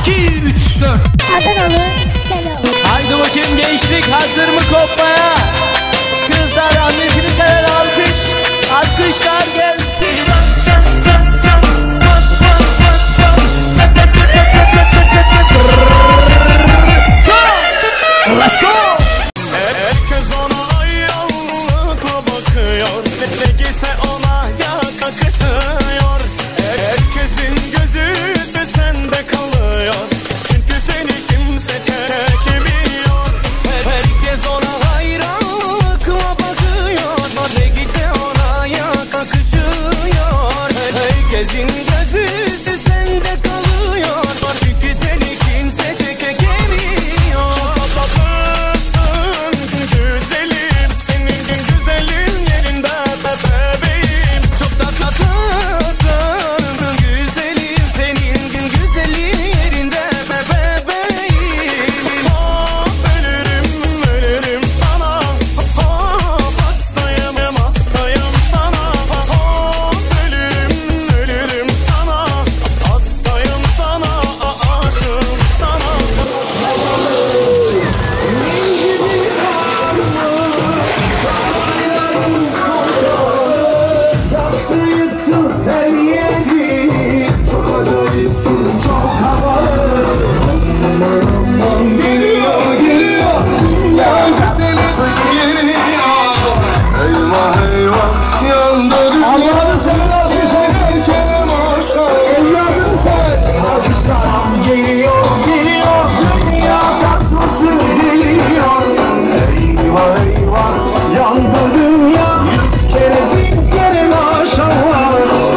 2, 3, 4. Adanalı selam. Haydi bakayım gençlik hazır mı kopmaya? Kızlar annesini sever alkış. Alkışlar gelsin. Let's go! Herkes ona ayağlıkla bakıyor. Ne giyse ona yakışıyor. Herkesin gözü sende kalıyor. Çünkü seni kimse çekemiyor. Herkes ona hayranlıkla bakıyor. Ne giyse ona yakışıyor. Herkesin gözü sende kalıyor. Çünkü seni kimse çekemiyor. Güzelim, senin gün güzelin yerinde bebeğim. Çok da tatlısın güzelim, senin gün güzelin yerinde bebeğim. Ölürüm sana, hastayım sana. Ölürüm sana, hastayım sana, aşığım sana. Her yeri çok acayipsin, çok havalı. Geliyor, geliyor, dünya güzelisi geliyor. Eyvah eyvah, yandı dünya. Allah'ını seven alkışlar, kerem aşağı. Evladını seven alkışlar. Geliyor, geliyor, dünya tatlısı geliyor. Eyvah eyvah, yandı dünya. Yüz kere, bin kere maşallah.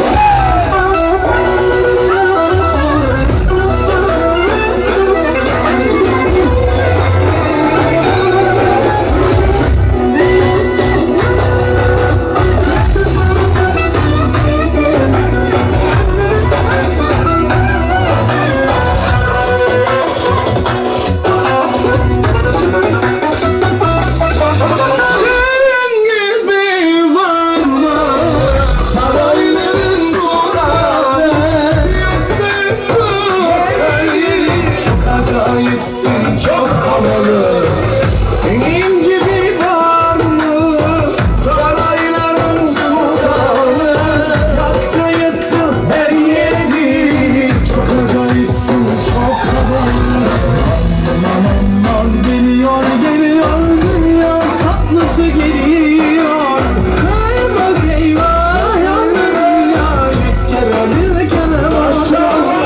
Çok havalı. Senin gibi var mı? Sarayların sultanı. Yaktı yıktı her yeri. Çok acayipsin, çok havalı. Aman geliyor, geliyor, dünya tatlısı geliyor. Eyvah eyvah, yandı dünya. Yüz kere bir kere maşallah.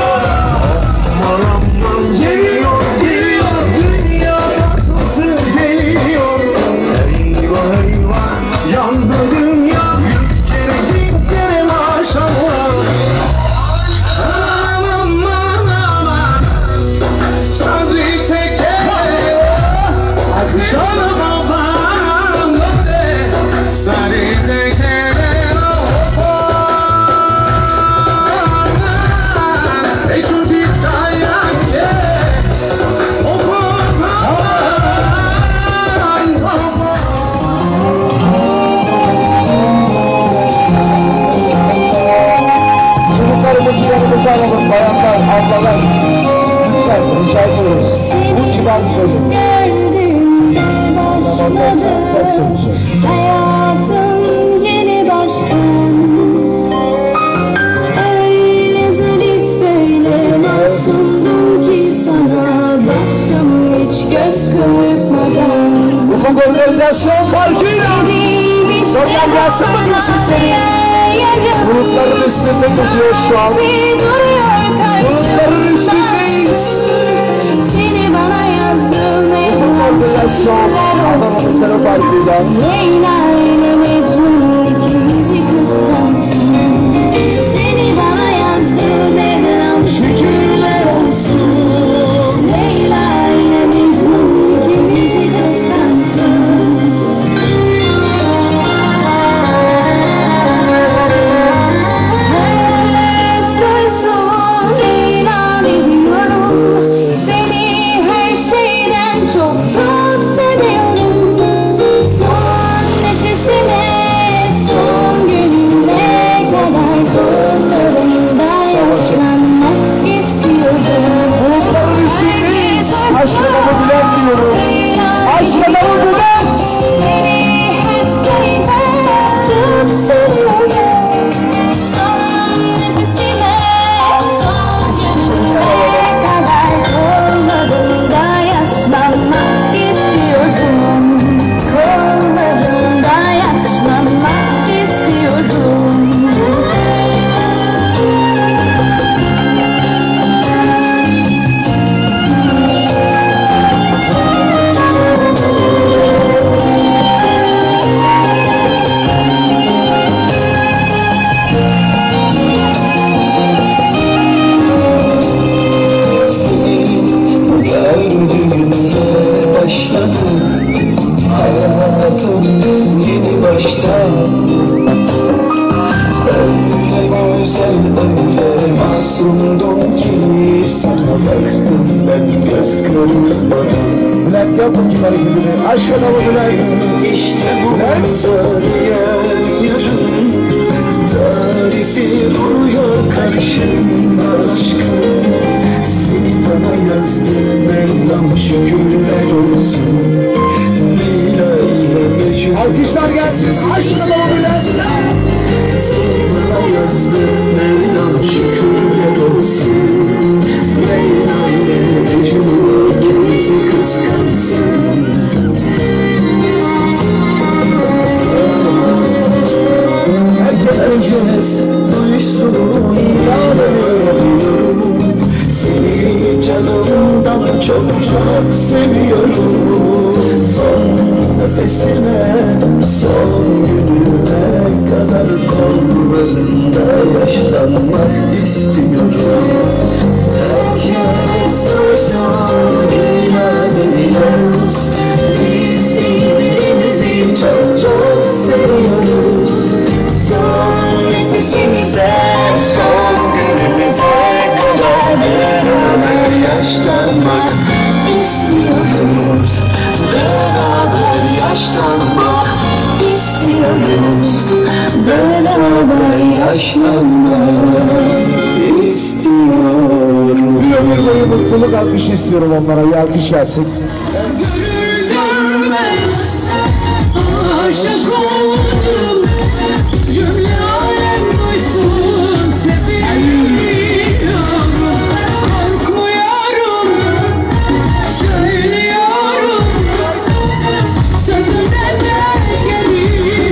Aman geliyor, geliyor, dünya tatlısı geliyor. Eyvah eyvah, yandı dünya. Yüz kere bin kere maşallah. Aman aman aman, Sadri Teker, Aziz Ana babam, Sadri Teker. Çocuklarımızı yanımıza alalım, bayanlar, ablalar. Lütfen, rica ediyoruz. Bu kibar söyleyin. Gördüğümde başladı hayatım yeni baştan. Öyle zarif, öyle masumdun ki sana baktım hiç göz kırpmadan. Ufuk organizasyon farkıyla sosyal yansıma sistemi bulutların üstünde geziyor şu an. Bulutların üstündeyiz. Seni bana yazdım Ufuk organizasyon Adanalı selam farkıyla. Leyla ile Mecnun ikimizi kıskansın. Seni bana yazdım Mevlam şükürler olsun. Leyla ile Mecnun ikimizi kıskansın. Herkes duysun ilan ediyorum. Seni her şeyden çok çok seviyorum. Son baktım ben göz kırpmadan. Bülent yapın ki hareketini. Aşk adamı Bülent. İşte bu manzara yarım, tarifi vuruyor karşımda aşkım. Seni bana yazdın Mevlam şükürler olsun. Leyla ile Mecnun. Alkışlar gelsin. Aşk adamı Bülent. Seni bana yazdın Mevlam şükürler olsun. Leyla ile Mecnun ikimizi kıskansın. Herkes duysun inanıyorum. Seni canımdan çok çok seviyorum. Son nefesime, son günüme kadar kollarında yaşlanmak istiyorum. Herkes duysun ilan ediyoruz. Biz birbirimizi çok çok seviyoruz. Son nefesimize, son günümüze kadar beraber yaşlanmak istiyoruz. Beraber yaşlanmak istiyoruz. Beraber yaşlanmak istiyorum. Bir ömür boyu mutluluk alkış istiyorum onlara. Bir alkış gelsin. Görür görmez aşık oldum. Cümle alem duysun seviyorum. Korkmuyorum, söylüyorum. Sözümden de geri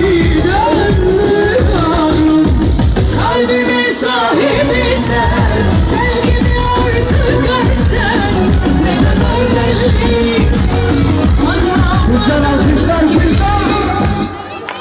dönmüyorum. Kalbimin sahibi sen, sen gibi artık ersen. Ne kadar belli bana. Güzel alkışlar, güzel.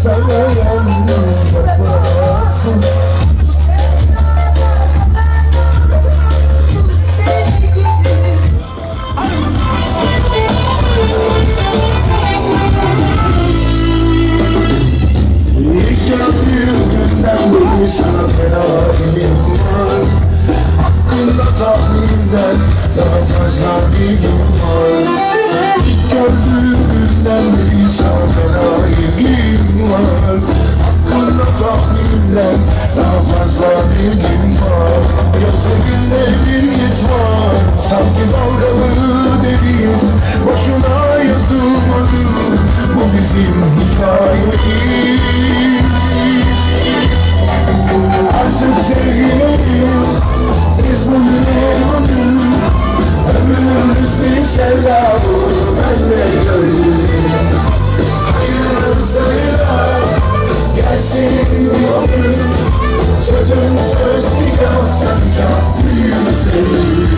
seveyen babasız. İlk gördüğüm günden beri sana fena ilim var. Hakkında tahminden daha fazla bilgim var. İlk gördüğüm günden beri sana fena ilgim var. Hakkında tahminden daha fazla bilgim var. Gözlerinde bir iz var, sanki dalgalı deniz. Boşuna yazılmadı bu bizim hikayemiz. Artık sevgiliyiz, biz bugüne ömür. Ömürlük bir sevda bu, benle gördüm. Hayırlısıyla gelsin bir ömür. Sözüm söz nikah, sen nikah büyüsün.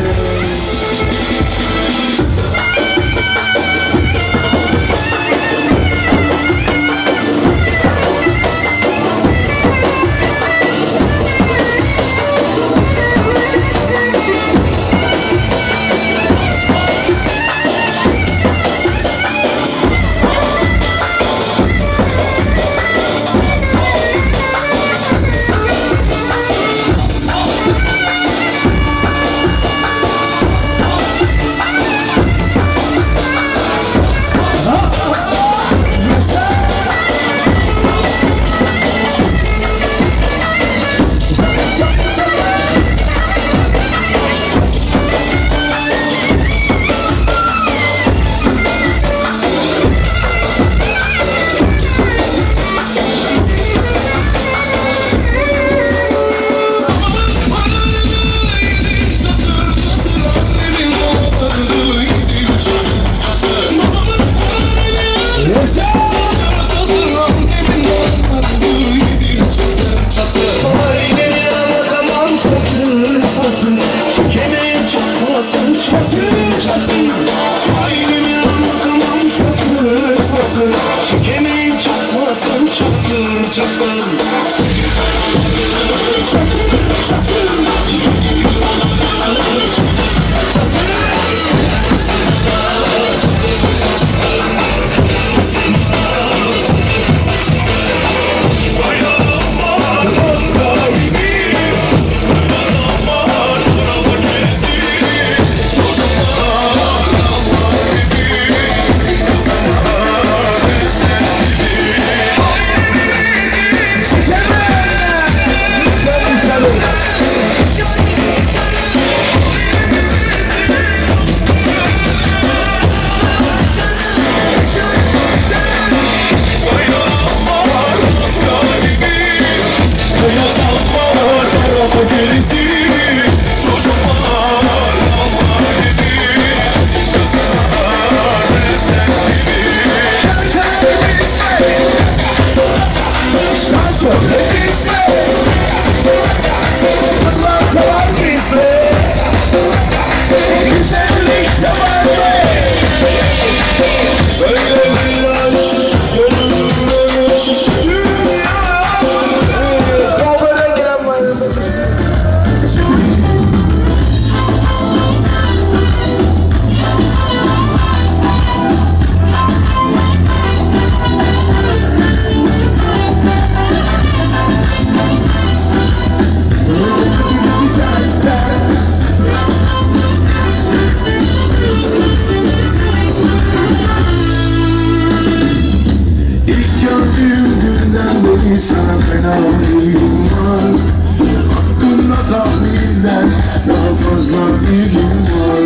Sana fena ilgim var. Hakkında tahminden daha fazla bilgim var.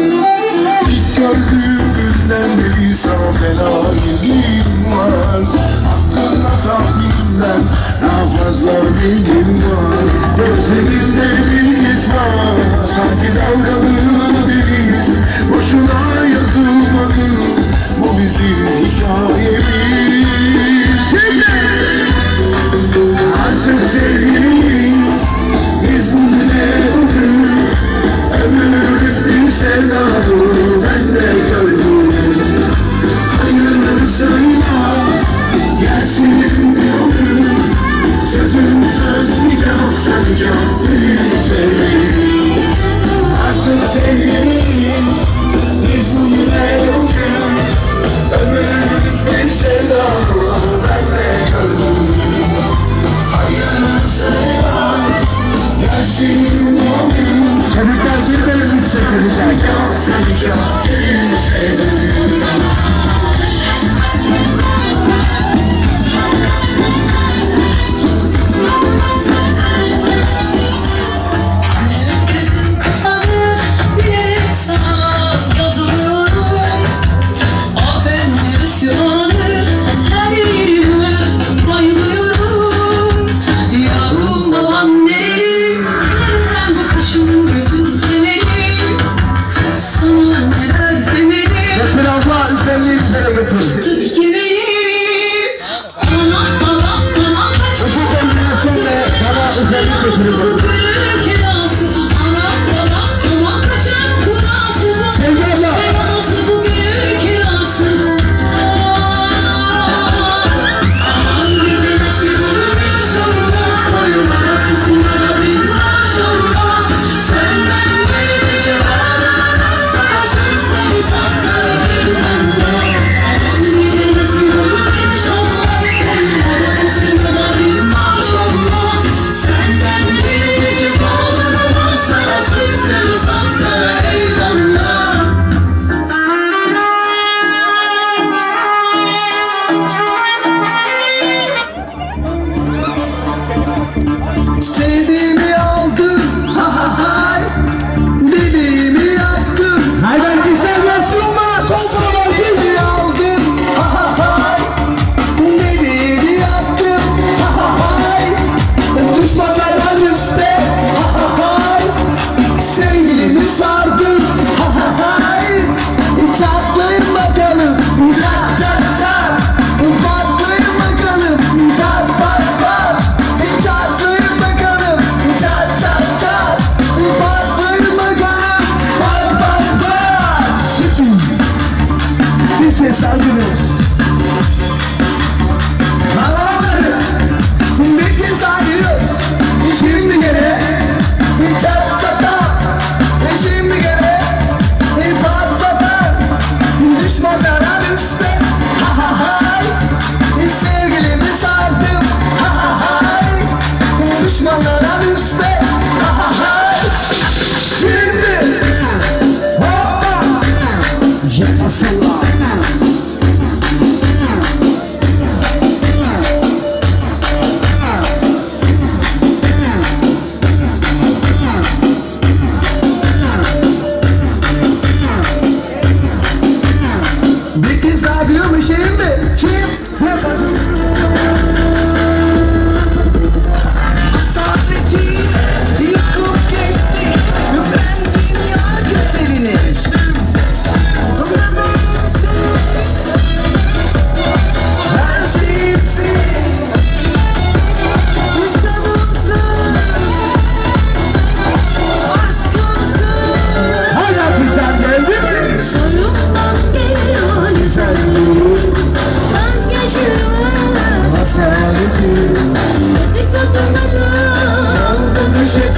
İlk gördüğüm günden beri sana fena ilgim var. Hakkında tahminden daha fazla bilgim var. Gözlerinde bir iz var, sanki dalgalı deniz. Boşuna yazılmadı bu bizim hikayemiz. Artık sevgiliyiz, biz bugüne ömür. Ömürlük bir sevda bu, ben de gördüm. Hayırlısıyla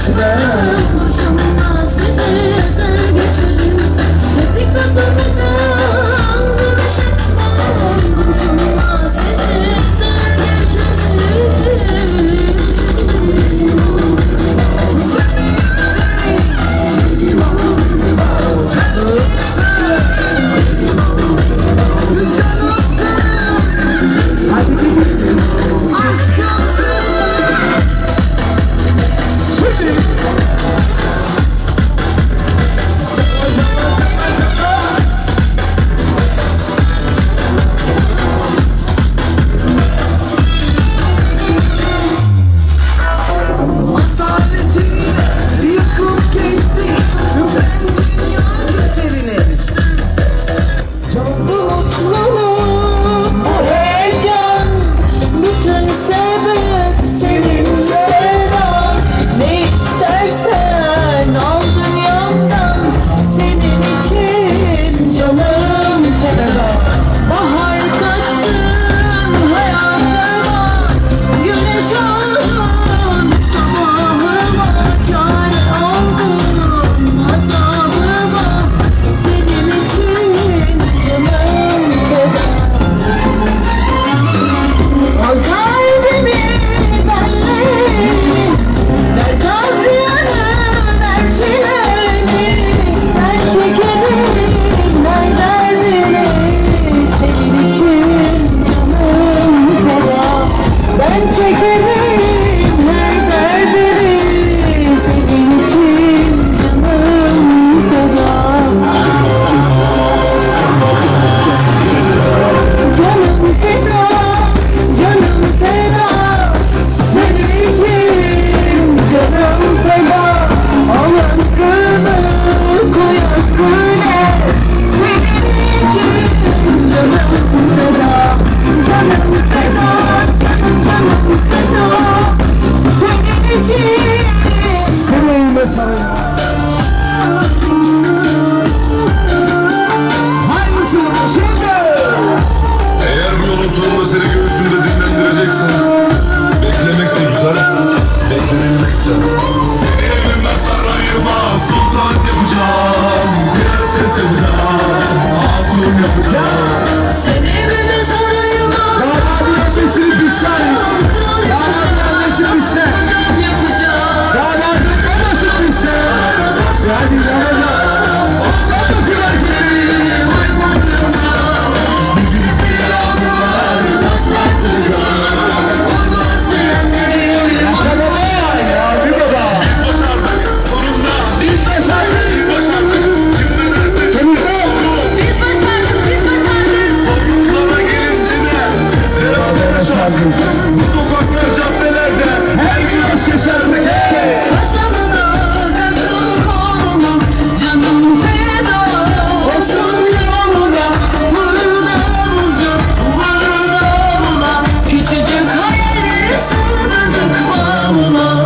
etmem. Kurşunla sizi ezer geçerim. Dedik adamına vuruş etmem. Kurşunla sizi ezer geçerim. Eğer bu yolun sonunda seni göğsünde dinlendireceksen, beklemek de güzel, beklenilmek de. Seni evimden sarayıma sultan yapacağım, prenses yapacağım, hatun yapacağım. Seni evime sarayıma Damadın annesi bizden. Damadın annesi bizden. yapacağım. Damadın annesi bizden. Yani yanacak. Bu sokaklar, caddelerde her gün aşk yaşardık. Paşamına taktım koluma, canım feda olsun yoluna. Burada bulacağım, burada bula. Küçücük hayalleri sığdırdık bavula.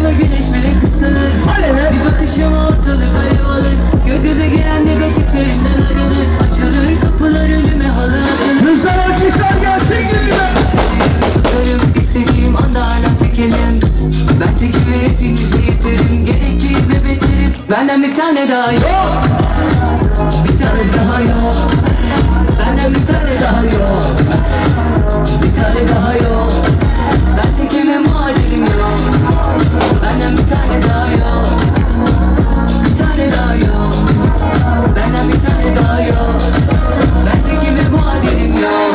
Yanıma güneş bile kıskanır. Bir bakışıma ortalık alev alır. Göz göze gelen negatifinden arınır. Açılır kapılar ölüme halı atılır. Kızlar alkışlar gelsin gibi. Tutarım istediğim anda hala tekelim. Ben tekime hepinizi yeterim. Gerektiğinde beterim. Benden bir tane daha yok. Bir tane daha yok. Benden bir tane daha yok. Bir tane daha yok. Ben tekime muadilim yok. Benden bir tane daha yok. Bir tane daha yok. Benden bir tane daha yok. Ben tekime muadilim yok.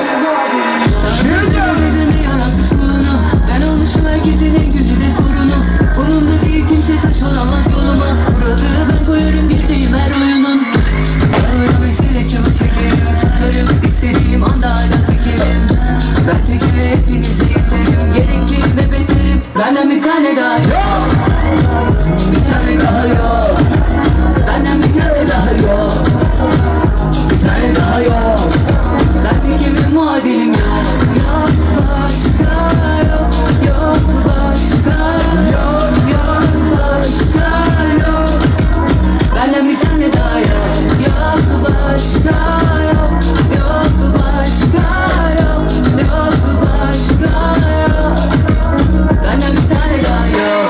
Ben olmuşum herkesin en güzide sorunu. Onunla değil kimse taş olamaz yoluma. Kuralı ben koyarım girdiğim her oyunun. Ağır meselesi bu çekerim. Tutarım istediğim anda hala tekerim. Ben tekime hepinizi yeterim. Gerektiğinde beterim. Benden bir tane daha yok. Bir tane daha yok. Benden bir tane daha yok. Bir tane daha yok. Ben tekime muadilim yok. Yok başka yok. Yok başka yok. Yok başka yok. Benden bir tane daha yok. Yok başka yok. Yok başka yok. Yok başka yok. Benden bir tane daha yok.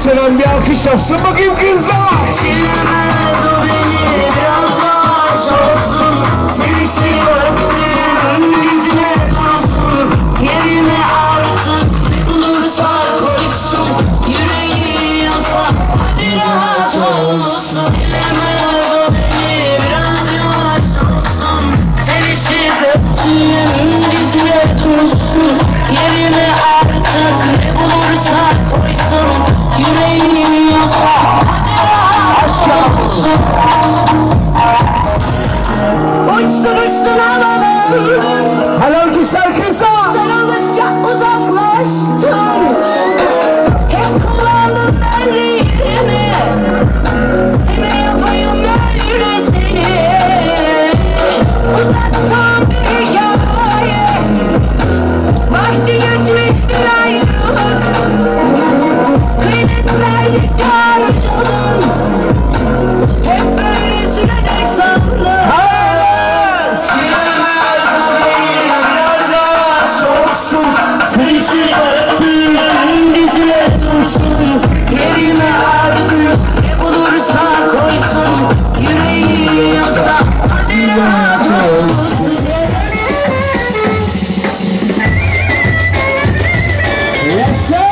seven bir alkış yapsın bakayım kızlar. Silmez o beni biraz yavaş olsun. Sevişi öptüm yüzüne dursun. Yerine artık ne bulursa koysun. Yüreği yansa hadi rahat olsun. Silmez o beni biraz yavaş olsun. Sevişi öptüm yüzüne dursun. Yerine artık ne bulursa koysun. Yüreği yansa uçsun uçsun havalar. Helal güzel kızlar. Sarıldıkça uzaklaştın. Hep kullandın ellerimi. Kime yapayım böyle seni. Uzaktan bir hikaye. Vakti geçmiş bir ayrılık. Kıymetlerdik harcadın. Hep böyle sürecek sandım. Sevişi öptüm dizine dursun. Yerine artık ne bulursa koysun. Yüreği yansa hadi rahat olsun. Yes sir.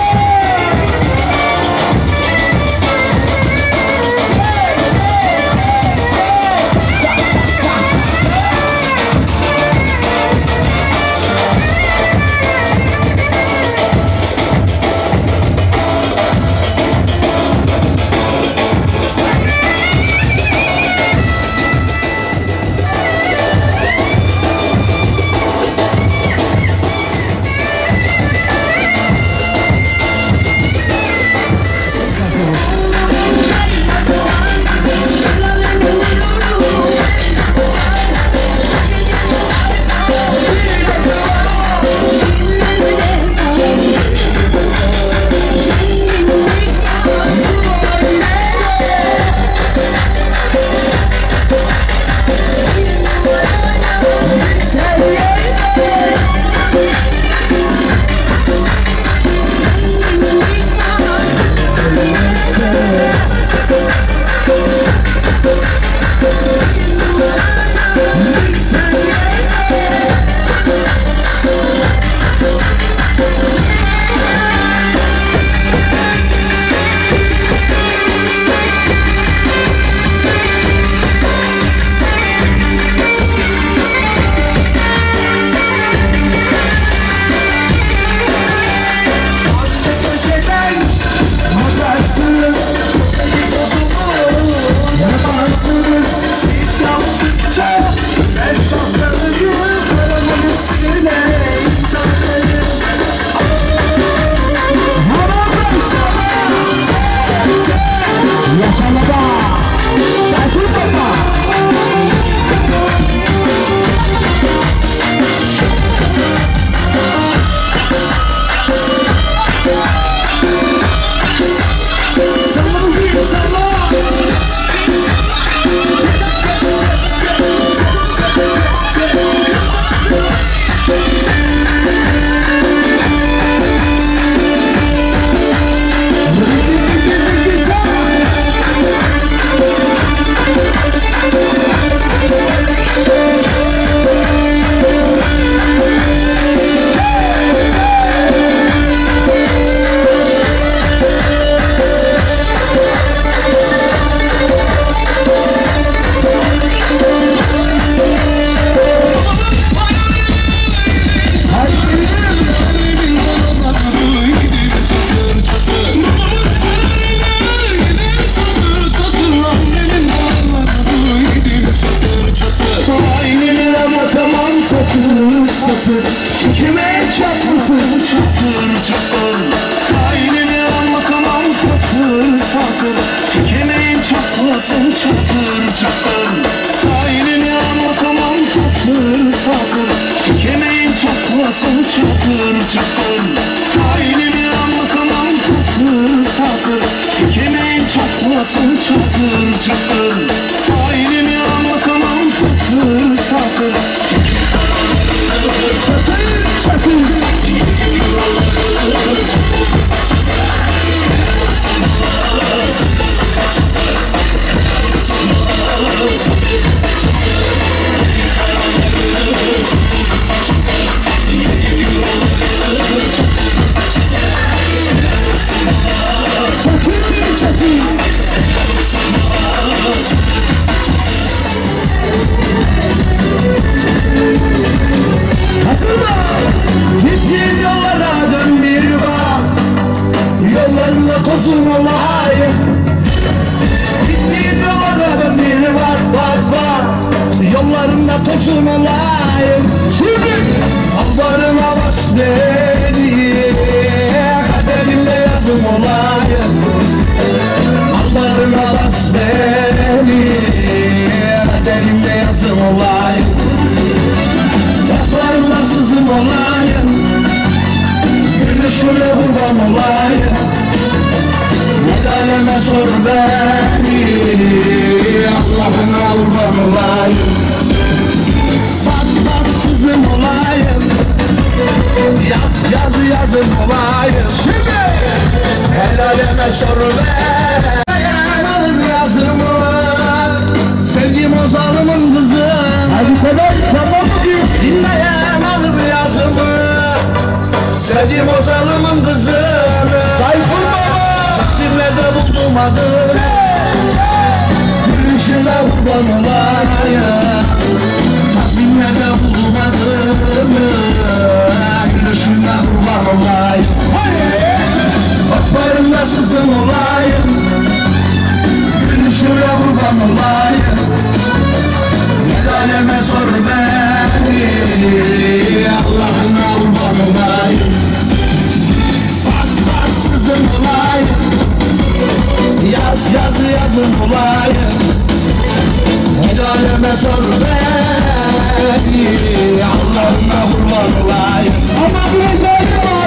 çatlasın çatır çatır. Ailemi anlatamam çatır çatır. Çatır çatır. Yollarında tozun olayım. Gittiğin yollarda biri var. Yollarında tozun olayım. Şimdi alvarına baş beni, kaderimde yazım olayım. Alvarına baş beni, kaderimde yazım olayım. Yaşlarımda sızım olayım. Gülüşüne kurban olayım. Medaleme sor beni, Allah'ına kurban olayım. Bas sızım olayım. Yazım olayım. Şimdi helaleme sor beni. Alır yazımı, sevgim o zalimin kızı. Hadi kadar tamam mı diyor? Dinleyen alır yazımı, sevgim o zalimin kızını. Tayfun baba, takdirlerde buldum adını. Gülüşüne kurban olayım. Takdirlerde buldum adını. Gülüşüne kurban olayım. Baklarımda sızım olayım. Gülüşüne kurban olayım. Medaleme sor beni, Allah'ına kurban olayım. Bas sızım olayım. Yazım olayım. Medaleme sor beni, Allah'ına kurban olayım. Ama bir zalim var.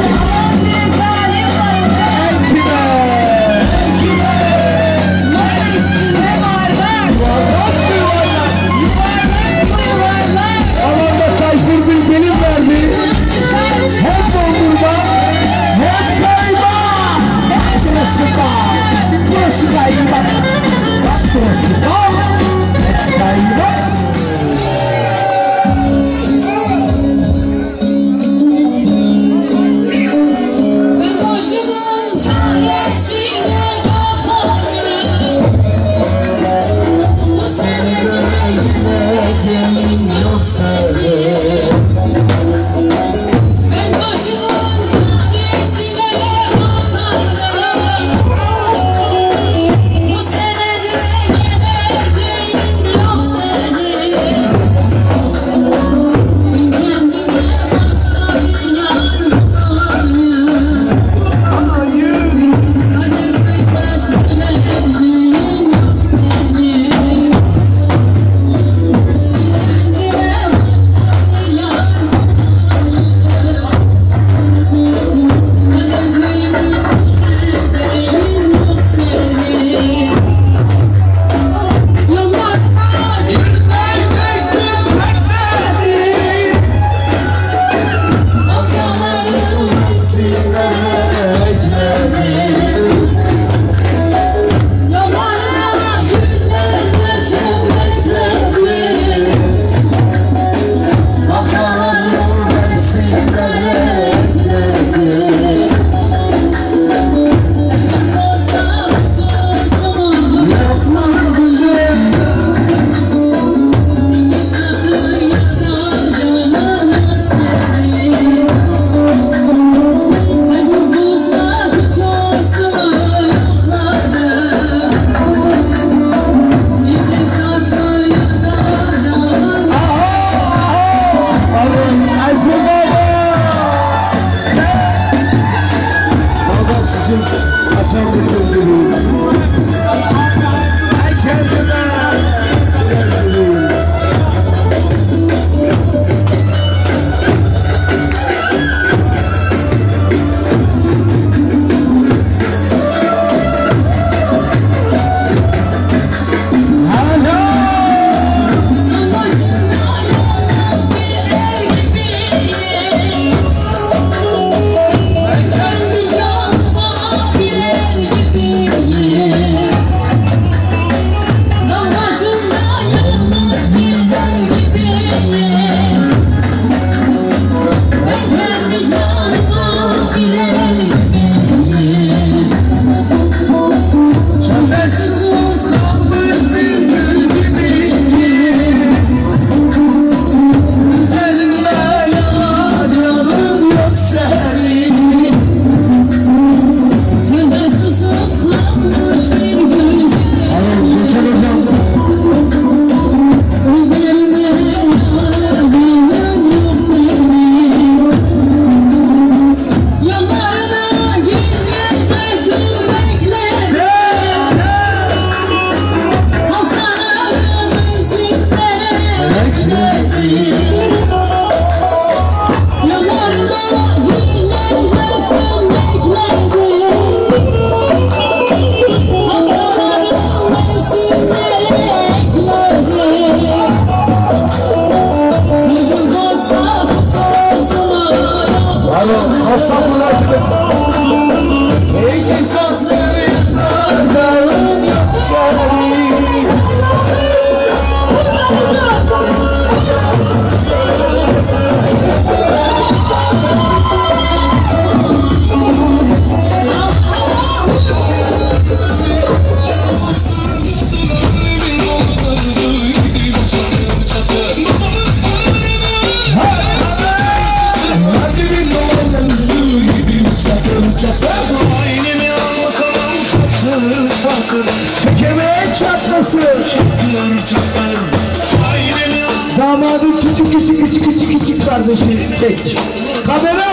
küçük kardeşim çek. Kamera.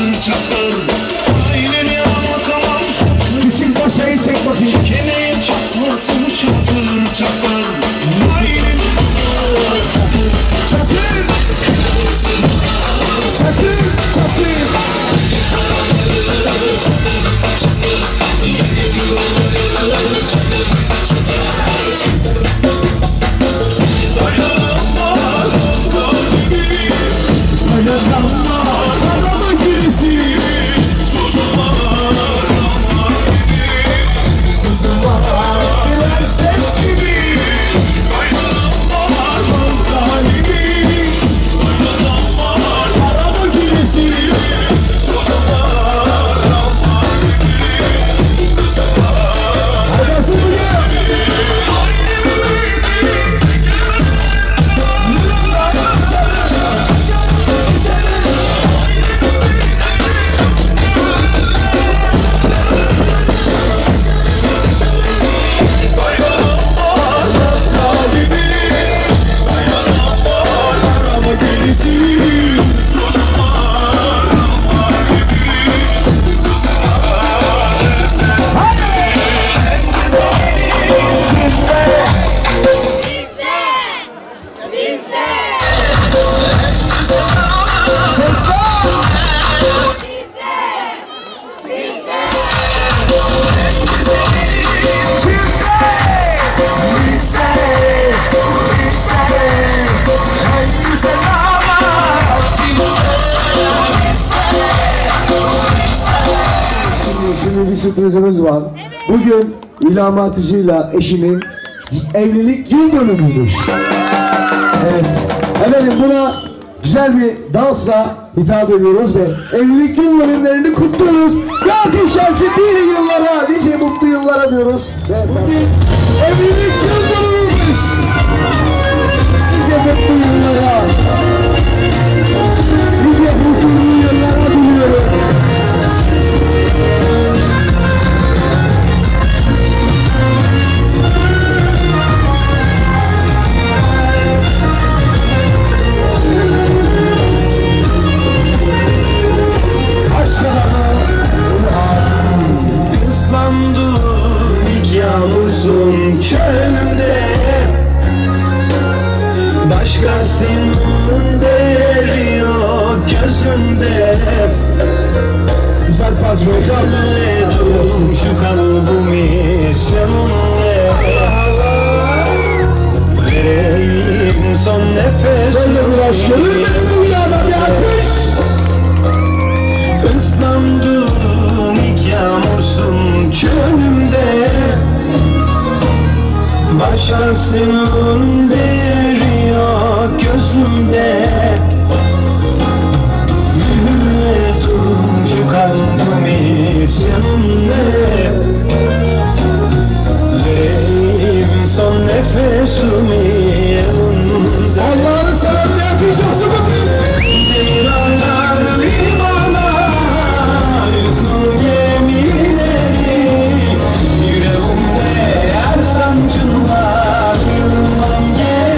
Küçük başayı çek bakayım. Keneye çatlasın çatır çatlar. Çatır. Çatır. Çatır. Şimdi bir sürprizimiz var. Bugün İlham Atıcı'yla eşinin evlilik yıl dönümüymüş. Evet. Efendim buna güzel bir dansla hitap ediyoruz ve evlilik yıl dönümlerini kutluyoruz. Alkış gelsin nice yıllara, nice mutlu yıllara diyoruz. Ve bugün evlilik yıl dönümümüz. Nice mutlu yıllara, nice huzurlu yıllara diliyorum. Yağmursun çölümde, başkasının değeri yok gözümde. Güzel parça hocam. Dursun şu kalbimi seninle, vereyim son nefes. Böyle bir aşk olur mu? Bir adam yapmış. Islandım ilk yağmursun çölümde, başkasının değeri yok gözümde. Mühürledim şu kalbimi seninle, vereyim son nefesimi yanında. Allah'ını seversen yapmış olsun bakayım. Demir atar limana, üzgün gemileri, yüreğimde her sancın var, yılmam gel.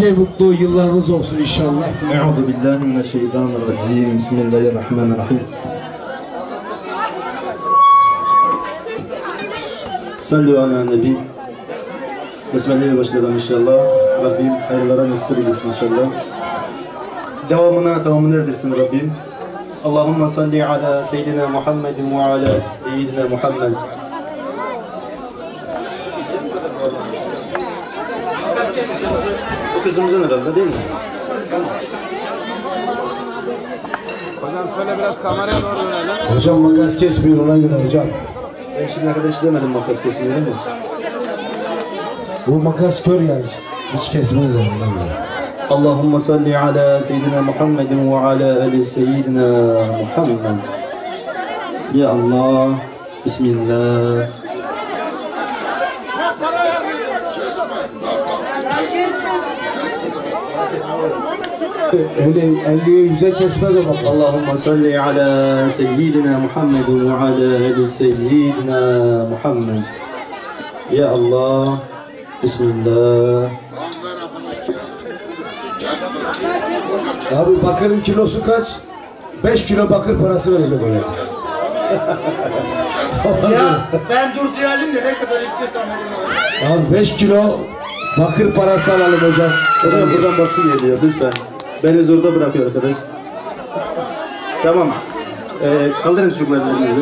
nice mutlu yıllarınız olsun inşallah. Euzubillahimineşşeytanirracim. Bismillahirrahmanirrahim. Sallu ala nebi. Besmele'yle başlayalım inşallah. Rabbim hayırlara nasip eylesin inşallah. Devamını tamamını erdirsin Rabbim. Allahümme salli ala seyyidina Muhammedin ve ala seyyidina Muhammed. Bu kızımızın herhalde değil mi? Hocam şöyle biraz kameraya doğru dönelim. Hocam makas kesmiyor ona göre hocam. Ben şimdiye kadar hiç demedim makas kesmeyi değil mi? Bu makas kör yani. Hiç kesmez yani. Allahümme salli ala seyyidina Muhammedin ve ala ali seyyidina Muhammed. Ya Allah. Bismillah. Öyle 50'ye 100'e kesmez o makas. Allahümme salli ala seyyidina Muhammedin ve ala ali seyyidina Muhammed. Ya Allah. Bismillah. Abi bakırın kilosu kaç? 5 kilo bakır parası verecek oraya. Ya ben dur diyelim de ne kadar istiyorsan verin. Abi 5 kilo bakır parası alalım hocam. Hocam buradan baskı geliyor lütfen. Beni zorda bırakıyor arkadaş. Tamam. Kaldırın çocukların elinizi.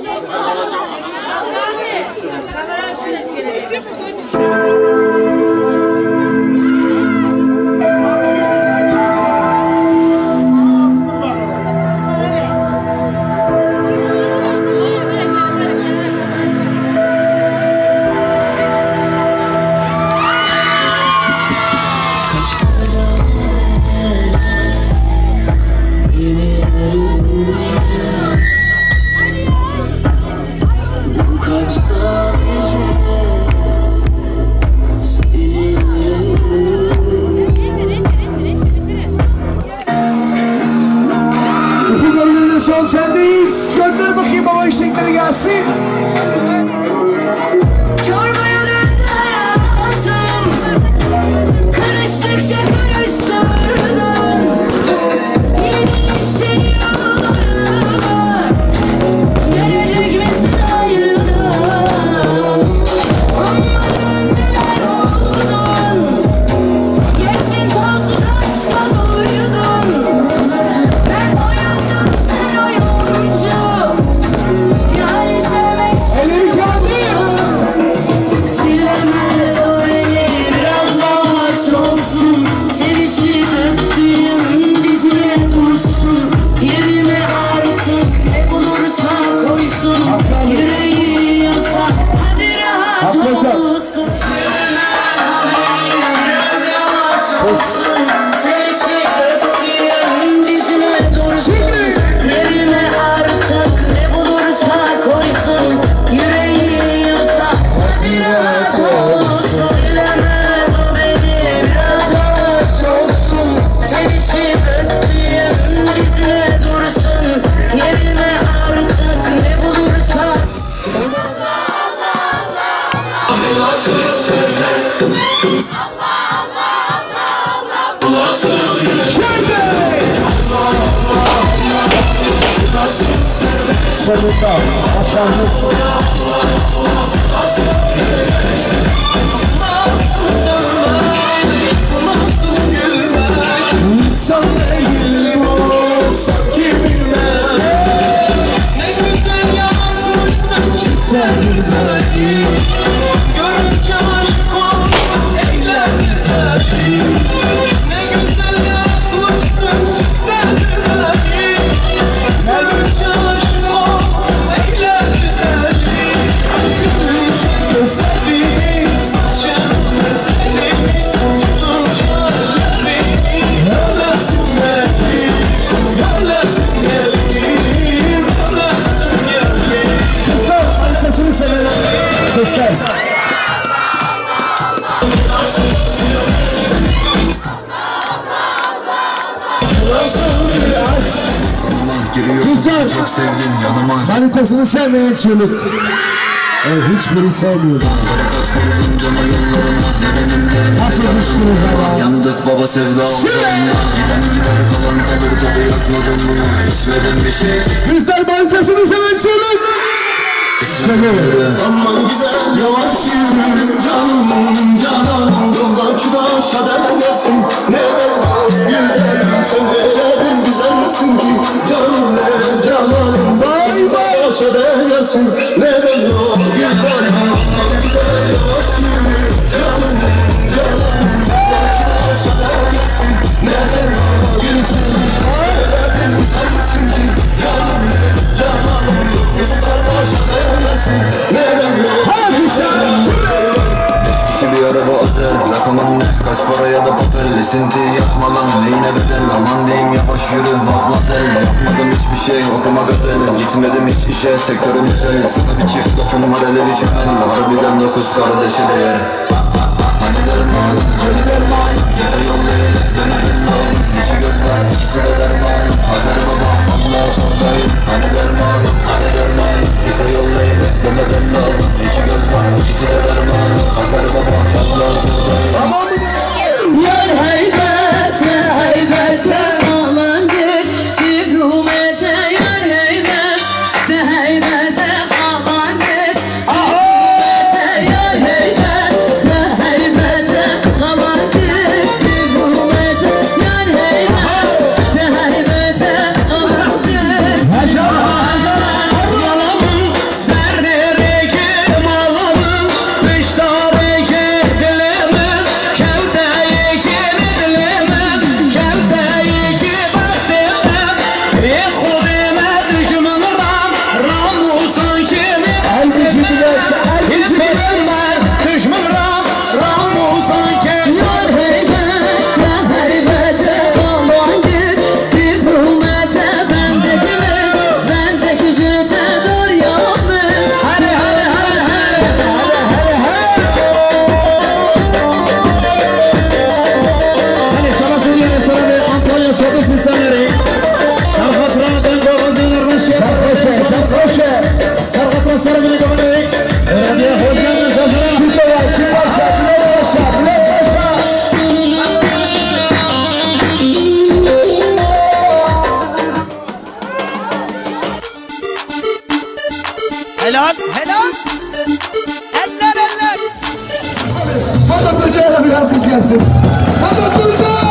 Son sendeyiz. Gönder bakayım baba eşekleri gelsin. Çorbaya döndü hayatım, karıştıkça karıştırdın. Yeni işte yollarıma, gelecek misin ayrılığa? Ummadın neler oldun, gezdin tozdun aşka doydun. Ben oyundım sen oyuncu, yani sevmek silemez o eli, biraz daha olsun. Sevişip öptüğüm dizine dursun. Yerime artık ne bulursa koysun. Yüreği yiyorsa hadi rahat olsun. Silemez o eli, biraz yavaş olsun. Sevişip öptüğüm dizine dursun. Yerime artık ne bulursa koysun. Yüreği yiyorsa hadi rahat olsun. Silemez o beni, biraz yavaş olsun. Sevişip öptüğüm dizine dursun. Yerime artık ne bulursa. Sonunda başardık. İnsan değil bu, sanki bilmem. Ne güzel yansmışsın, cidden bilmem. Görünce aşk ol, eğlendi derdim. Ne güzel yansmışsın, cidden bilmem. Görünce aşk ol, eğlendi derdim. Görünce gözlerim, saçım, bedenim, tutunca ellerim. Ölesin geldim, ölesin geldim, ölesin geldim. Kızlar haritasını severim. Sesler. Kızlar haritasını sevmeyen çığlık. Hiçbiri sevmiyor. Nasıl düştünüz ama? Yandık baba sevda ocağında. Giden gider kalan kalır tabi yakmadım bunu. İçmedim bir şey. Kızlar manzasını seven çocuk. İşte böyle. Aman güzel yavaş yürü canım canım. Yoldaki taşa değersin. Neden güzel sen öyle bir güzelsin ki. Canım ne canım. Taşa değersin. Neden o güzel. Aman güzel yavaş yürü canım canım. Yoldaki taşa değersin. Neden o güzel. Öyle bir güzelsin ki. Canım ne canım. Taşa değersin. Neden o bir araba özel rakamın ne kaç para ya da papel esinti yapma lan neyine bedel aman diyeyim yavaş yürü matmazel yapmadım hiçbir şey okuma gazel gitmedim hiç işe sektörüm güzel sana bir çift lafım var hele bir cümel harbiden 9 kardeşi değer hani derman bize yollayın demedim lan içi göz var ikisi de derman Azer baba Allah sordayım hani derman bize yollayın demedim lan içi göz var ikisi de derman Azer baba Allah sordayım Yar heybete heybete ağlandır Dibrumete yar heybete heybete ağlandır Dibrumete yar heybete heybete ağlandır Dibrumete yar heybete heybete ağlandır Malamın serreki malamın Piştareki dilimin Kevdeyeki dilimin Kevdeyeki baktimin Khudime düşman Ramusan kimi Hizbim var düşman Ramusan kimi Yar heybete heybete ağlandır Dibrumete bendeki jete daryamı Hadi sana söyleyeyim restoranı Antalya Şobes insanları. Sarkatlardan boğazınlar başı. Sarkoşe. Sarkatlar sarı bile kapanayı. Belediye hoş geldiniz hazırlar. Kim var? Kim başa? Bilet başa. Helal. Eller. Hadi Türkiye'ye bir alkış gelsin. Hadi Türkiye.